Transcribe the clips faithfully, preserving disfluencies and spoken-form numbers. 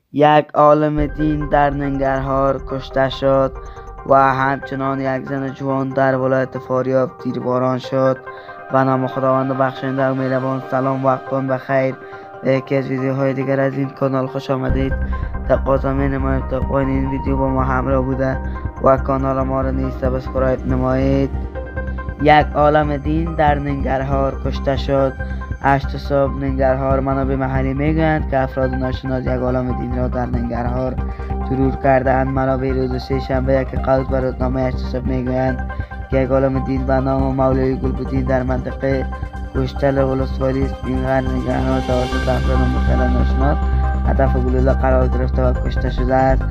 یک عالم دین در ننگرهار کشته شد و همچنان یک زن جوان در ولایت فاریاب تیرباران شد. به نام خداوند بخشنده و مهربان. سلام، وقتتون بخیر. به یکی از ویدیوهای دیگر از این کانال خوش آمدید. تقاضا می نمایم تا پایان این ویدیو با ما همراه بوده و کانال ما را نیز سابسکرایب نمایید. یک عالم دین در ننگرهار کشته شد. هشت صبح ننگرهار. منابع محلی میگویند که افراد ناشناس یک عالم دین را در ننگرهار ترور کردند. منابع روز سه شنبه یک قوس به روزنامه هشت صبح میگویند که یک عالم دین به نام مولوی گلبدین در منطقه گوشتل ولسوالی اسپینغر ننگرهار توسط افراد مسلح ناشناس هدف گلوله قرار گرفته و کشته شده است.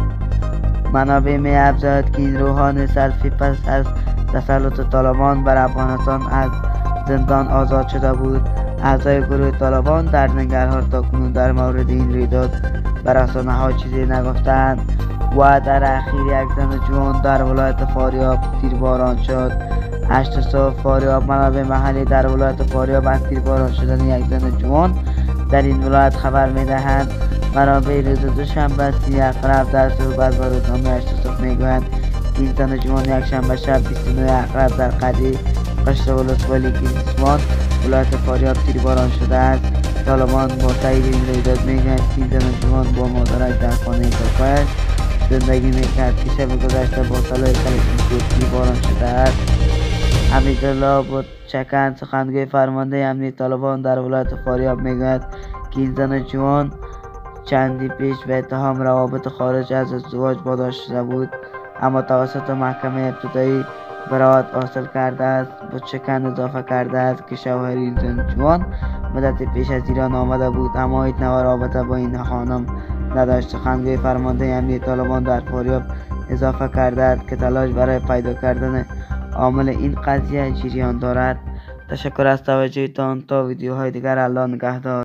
منابع می افزاید که این روحانی سلفی پس از تسلط طالبان بر افغانستان از زندان آزاد شده بود. اعضای گروه طالبان در ننگرهار تاکنون در مورد این رویداد به رسانه‌ها چیزی نگفتند و در اخیر یک زن جوان در ولایت فاریاب تیرباران شد. هشت صبح فاریاب. منابع محلی در ولایت فاریاب از تیرباران شدن یک زن جوان در این ولایت خبر می‌دهند. منابع روز دوشنبه سی اقرب در صحبت با روزنامه هشت صبح میگویند این زن جوان یک شنبه شب بیست و نه اقرب در قریه قشر ولسوالی گیسوان ولایت فاریاب تیرباران شده است. طالبان با تایید این رویداد میگویند که این زن جوان با مادرش در خانه کاکایش زندگی میکرد که شب گذشته با سلاح کلاشینکوف تیرباران شده است. حمیدالله بتچکن سخنگوی فرمانده امنیت طالبان در ولایت فاریاب میگوید که این زن جوان چندی پیش به اتهام روابط خارج از ازدواج واداشته شده بود، اما توسط محکمه ابتدایی براءت حاصل کرده است. بتچکن اضافه کرده است که شوهر این زن جوان مدت پیش از ایران آمده بود اما هیچ نوع رابطه با این خانم نداشت. سخنگوی فرمانده امنیت طالبان در فاریاب اضافه کرده است که تلاش برای پیدا کردن عامل این قضیه جریان دارد. تشکر از توجهتان. تا ویدیوهای دیگر. الله نگهدار.